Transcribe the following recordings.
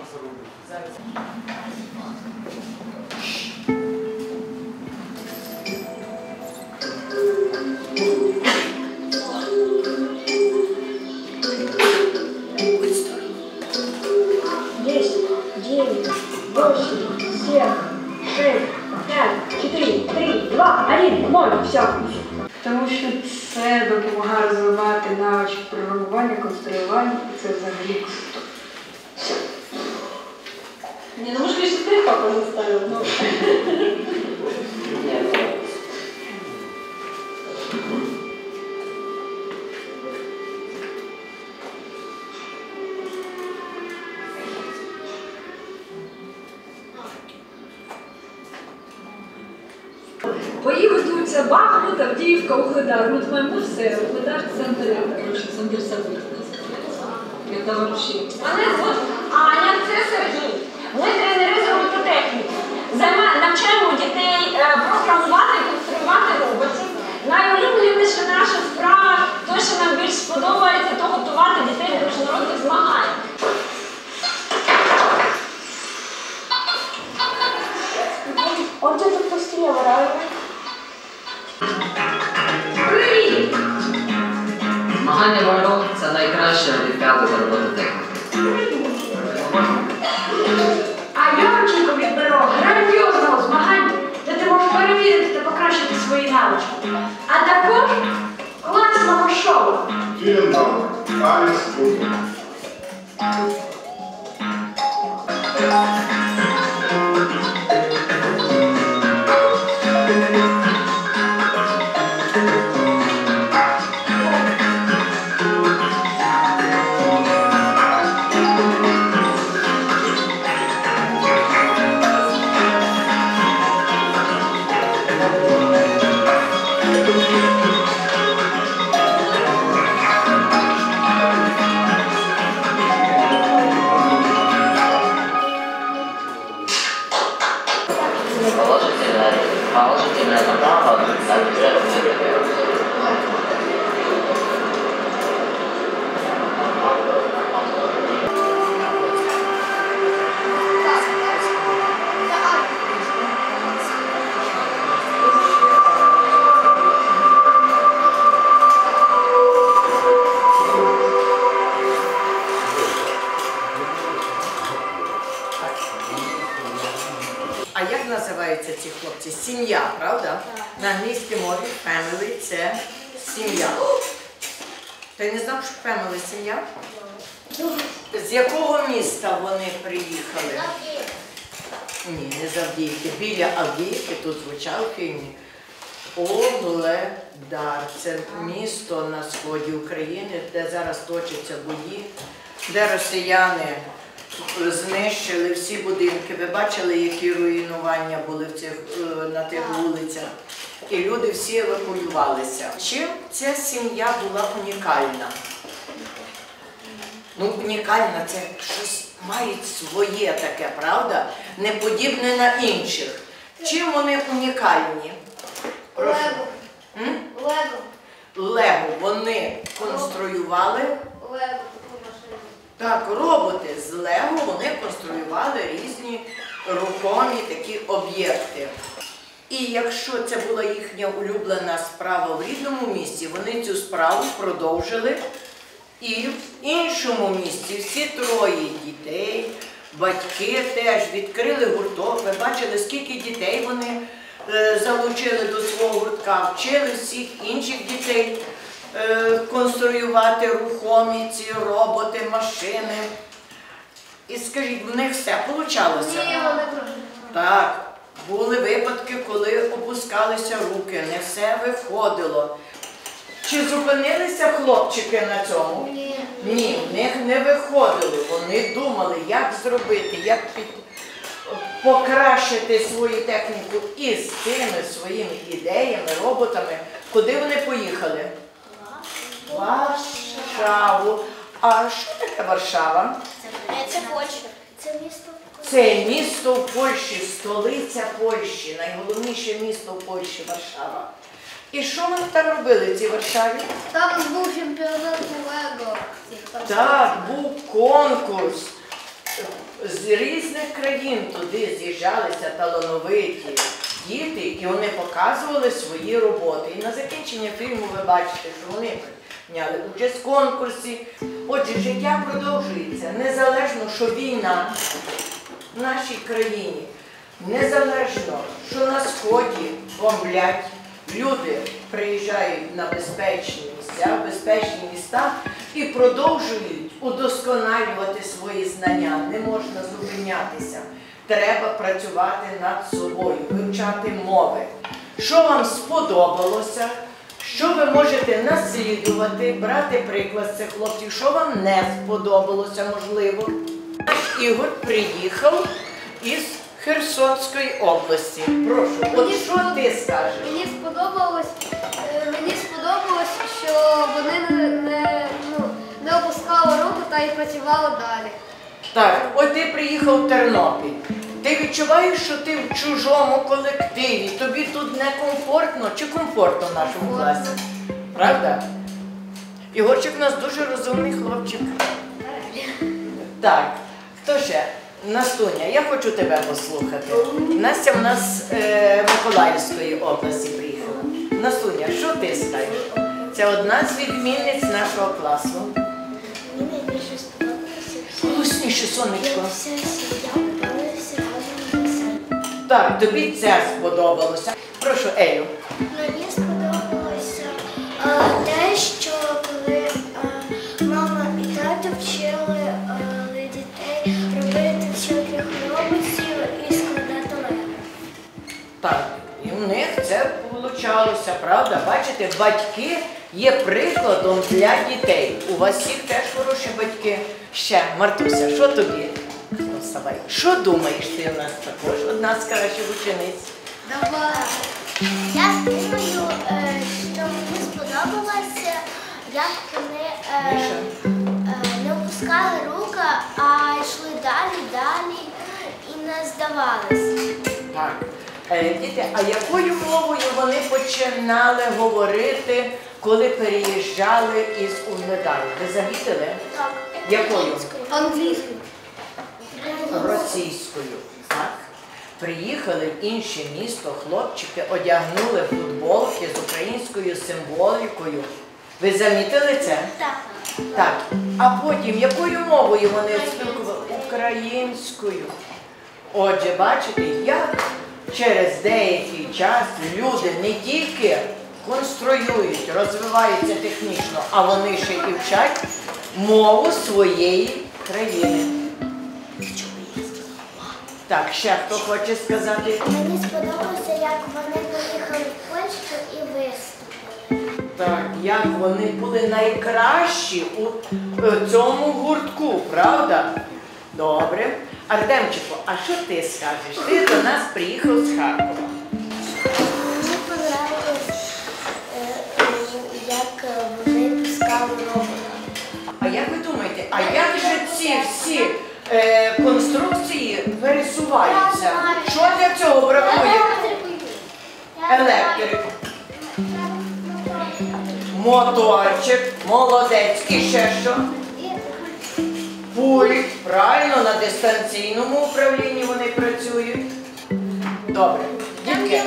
Зараз. Тому що це допомагає розвивати навички програмування, конструювання, і це взагалі круто. Не, ну мы же лишь три папа заставил, ну. Бої готуються Бахмут, Авдіївка, Угледар. Ми думаємо, все, Угледар – центр. Центр событий. Это вообще. Мене звуть Аня, це Сергій. Ми тренери з робототехніки. Навчаємо дітей програмувати і конструювати роботів. Найулюбленіша наша справа, те, що нам більш сподобається, то готувати дітей до міжнародних змагань. Отже, тут постійно вираємо. Привіт! Змагання вольно – це найкраще олімпіада з робототехніки. А я очікував від Бюро грандіозного змагання, де ти можеш перевірити та покращити свої навички. А також класного шоу. Vielen Dank, alles Gute. Положительная направо, обязательно. А як називаються ці хлопці? Сім'я, правда? На англійській мові family – це сім'я. Ти не знав, що family – сім'я? З якого міста вони приїхали? Ні, не з Авдіївки. Біля Авдіївки, тут звучав в фільмі. Угледар. Це місто на сході України, де зараз точаться бої, де росіяни знищили всі будинки. Ви бачили, які руйнування були на тих вулицях. І люди всі евакуювалися. Чим ця сім'я була унікальна? Ну, унікальна – це щось мають своє таке, правда? Не подібне на інших. Чим вони унікальні? Лего. Лего. Лего. Вони конструювали. Лего. Так, роботи з Лего, вони конструювали різні рухомі такі об'єкти. І якщо це була їхня улюблена справа в рідному місті, вони цю справу продовжили і в іншому місті. Всі троє дітей, батьки теж відкрили гурток. Ви бачили, скільки дітей вони залучили до свого гуртка, вчили всіх інших дітей конструювати рухомі ці роботи, машини. І скажіть, в них все вийшло? Ні, вони трошки. Так, були випадки, коли опускалися руки, не все виходило. Чи зупинилися хлопчики на цьому? Ні. Ні, в них не виходило. Вони думали, як зробити, як покращити свою техніку і з тими своїми ідеями, роботами. Куди вони поїхали? Варшаву. А що таке Варшава? Це Польща. Це місто. Це місто в Польщі, столиця Польщі, найголовніше місто в Польщі – Варшава. І що вони там робили в цій Варшаві? Там був чемпіонат Лего. Так, був конкурс. з різних країн туди з'їжджалися талановиті діти, і вони показували свої роботи. І на закінчення фільму ви бачите, що вони прийняли участь в конкурсі. Отже, життя продовжується. Незалежно, що війна в нашій країні, незалежно, що на Сході бомблять, люди приїжджають на безпечні місця, в безпечні міста і продовжують удосконалювати свої знання. Не можна зупинятися. Треба працювати над собою, вивчати мови. Що вам сподобалося, що ви можете наслідувати, брати приклад з цих хлопців, що вам не сподобалося, можливо. Наш Ігор приїхав із Херсонської області. Прошу, от що ти скажеш? Мені сподобалось, що вони не опускали руку та й працювали далі. Так, от ти приїхав в Тернопіль. Ти відчуваєш, що ти в чужому колективі, тобі тут некомфортно чи комфортно в нашому класі? Правда? Ігорчик у нас дуже розумний хлопчик. Так, хто ще? Настуня, я хочу тебе послухати. Настя в нас з Миколаївської області приїхала. Настуня, що ти скажеш? Це одна з відмінниць нашого класу. Мені найбільше сподобалося. Голосніше, сонечко. Вся сім'я подивилася разом на себе. Так, тобі це сподобалося. Прошу, Елю. Мені сподобалося те, що коли мама і тато вчили дітей робити всяких роботів і складати лего. Так, і в них це получалося, правда? Бачите, батьки є прикладом для дітей. У вас всіх теж хороші батьки. Ще, Мартуся, що тобі? Вставай. Що думаєш ти у нас також? Одна з кращих учениць. Давай. Я думаю, що мені сподобалося, як вони не опускали руки, а йшли далі і не здавались. Так. Діти, а якою мовою вони починали говорити, коли переїжджали із Угледару? Ви замітили? Так. Якою? Англійською. Російською. Так. Приїхали в інше місто, хлопчики одягнули футболки з українською символікою. Ви замітили це? Так. Так. А потім, якою мовою вони спілкувалися? Українською. Отже, бачите, як через деякий час люди не тільки конструюють, розвиваються технічно, а вони ще і вчать мову своєї країни. Так, ще хто хоче сказати? Мені сподобалося, як вони поїхали в Польщу і виступили. Так, як вони були найкращі у цьому гуртку, правда? Добре. Артемчику, а що ти скажеш? Ти до нас приїхав з Харкова. Мені подобалось, як вони пускали робота. А як ви думаєте, а як же ці всі конструкції пересуваються? Що для цього бракує? Електрик. Моторчик, молодець. І ще що? Пульт, правильно, на дистанційному управлінні вони працюють. Добре. Дітки.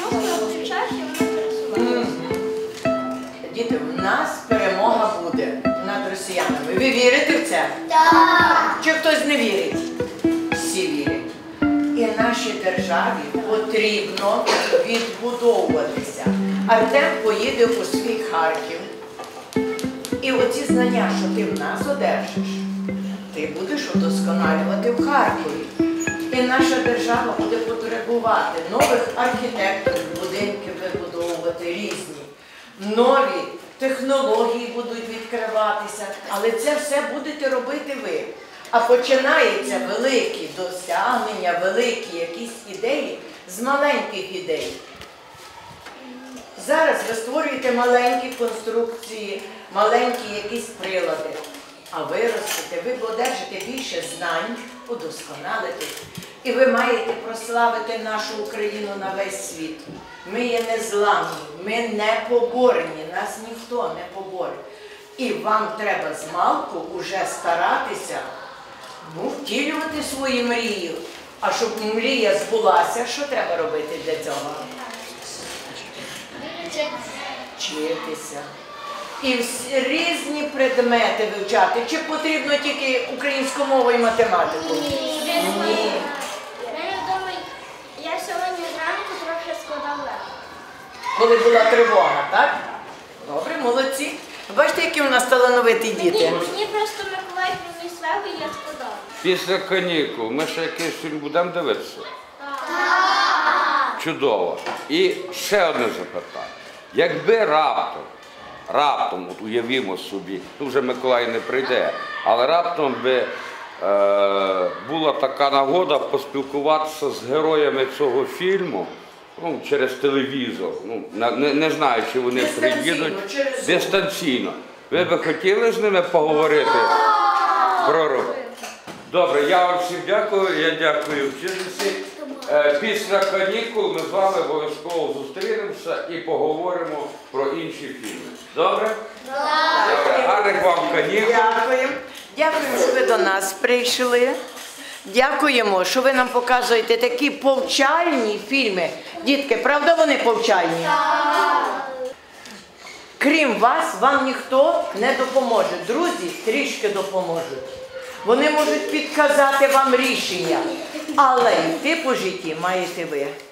Діти, в нас перемога буде над росіянами. Ви вірите в це? Так. Чи хтось не вірить? Всі вірять. І нашій державі потрібно відбудовуватися. Артем поїде у свій Харків. І оці знання, що ти в нас одержиш, ти будеш удосконалювати в Харкові. І наша держава буде потребувати нових архітекторів, будинки вибудовувати різні. Нові технології будуть відкриватися, але це все будете робити ви. А починаються великі досягнення, великі якісь ідеї з маленьких ідей. Зараз ви створюєте маленькі конструкції, маленькі якісь прилади. А виростете, ви одержите більше знань, удосконалитесь. І ви маєте прославити нашу Україну на весь світ. Ми є незламні, ми не поборені, нас ніхто не поборить. І вам треба змалку уже старатися, втілювати свої мрії. А щоб мрія збулася, що треба робити для цього? Вчитися. І різні предмети вивчати. Чи потрібно тільки українську мову і математику? Ні. Я сьогодні зранку трохи складав лего. Коли була тривога, так? Добре, молодці. Бачите, які у нас талановиті діти? Мені просто Миколай приніс лего і я складав. Після канікул ми ще якийсь фільм будемо дивитися? Чудово. І ще одне запитання. Якби раптом, от уявімо собі, ну вже Миколай не прийде, але раптом би була така нагода поспілкуватися з героями цього фільму, ну, через телевізор, ну, не знаю, чи вони приїдуть дистанційно. Ви би хотіли з ними поговорити про роботу? Добре, я вам всім дякую, я дякую вчительці. Після канікул ми з вами обов'язково зустрінемося і поговоримо про інші фільми. Добре? Добре. Гарних вам канікул. Дякуємо. Дякуємо, що ви до нас прийшли. Дякуємо, що ви нам показуєте такі повчальні фільми. Дітки, правда вони повчальні? Крім вас, вам ніхто не допоможе. Друзі трішки допоможуть. Вони можуть підказати вам рішення, але йти по житті маєте ви.